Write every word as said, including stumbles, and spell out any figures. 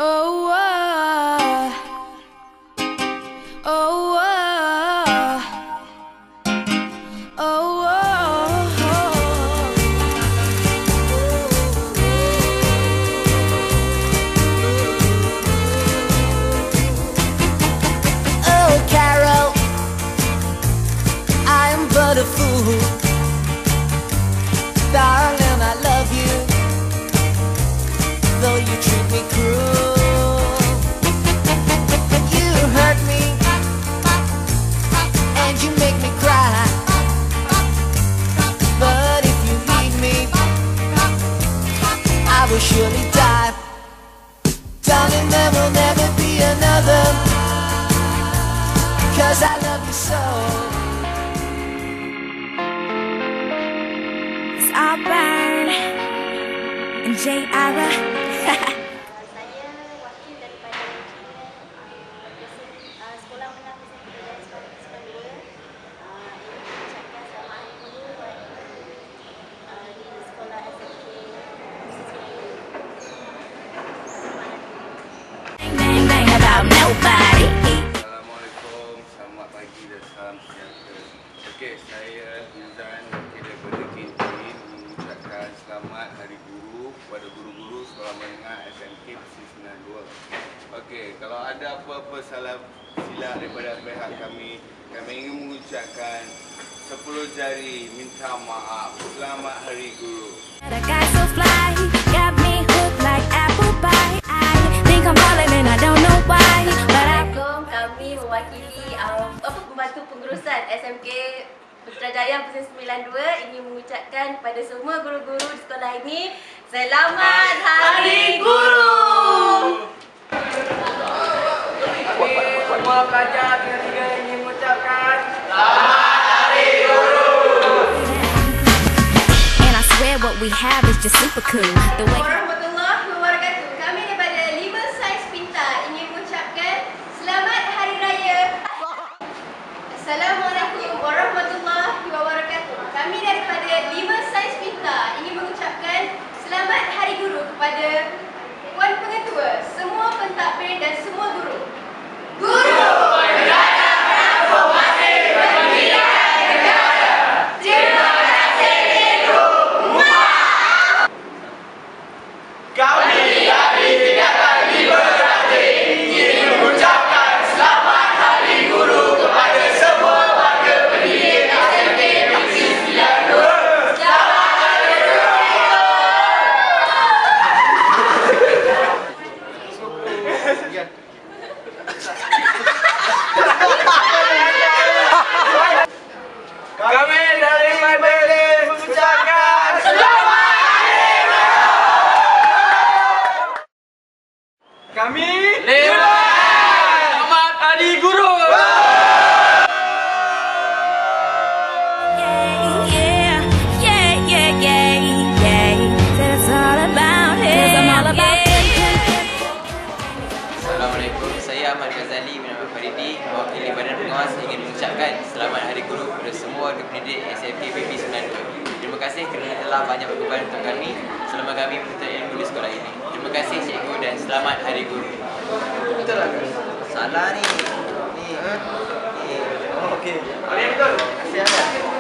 Oh, uh, oh, uh, oh, oh, Carol, I am but a fool. Darling, I love you, though you treat me cruel. You hurt me, and you make me cry. But if you leave me, I will surely die. Darling, there will never be another, 'cause I love you so. It's all burn and J Ara. Saya wakil daripada uh, Sekolah Menengah Sempena dan Sekolah. Uh, ini mengucapkan selamat hari guru uh, di sekolah S M K P P nine. Assalamualaikum, selamat pagi dan salam sejahtera. Okey, saya Muzani, wakil daripada K T mengucapkan selamat Hari Guru kepada guru-guru Sekolah Menengah S M K P P sembilan dua. Okey, kalau ada apa-apa salah silap daripada pihak kami, kami ingin mengucapkan sepuluh jari minta maaf. Selamat Hari Guru. Assalamualaikum, kami mewakili uh, apa pembantu pengurusan S M K Putrajaya sembilan dua ingin mengucapkan kepada semua guru-guru di sekolah ini selamat Hari Guru. Semua pelajar tingkat tiga ingin mengucapkan selamat Hari Guru. And I swear what we have is just super cool. The way Warahmatullahi wabarakatuh. Kami daripada lima Sains Pintar ingin mengucapkan selamat Hari Raya. Assalamualaikum warahmatullahi wabarakatuh. Kami daripada lima Sains Pintar ingin mengucapkan selamat Hari Guru kepada Puan Pengetua, semua pentadbir dan semua guru. Guru berada transformasi pendidikan negara. Terima kasih cikgu. Kami dari tingkatan lima ranting ingin mengucapkan selamat Hari Guru kepada semua warga pendidik S M K P P sembilan dua. Selamat Hari Guru. Kami dari Madrid mengucapkan selamat Hari Guru. Kami lima selamat Hari Guru. yeah, yeah, yeah, yeah, yeah. That's all about it. 'Cause I'm all about it. Assalamualaikum, saya Ghazali bin Faridi, wakil Badan Pengawas ingin mengucapkan selamat Hari Guru kepada semua warga pendidik S M K P P sembilan dua. Terima kasih kerana telah banyak berkorban untuk kami selama kami menuntut ilmu di sekolah ini. Terima kasih cikgu dan selamat Hari Guru. Betul lah. Salah ni. Ni. Ni. Oh, okey. Boleh betul. Terima kasih.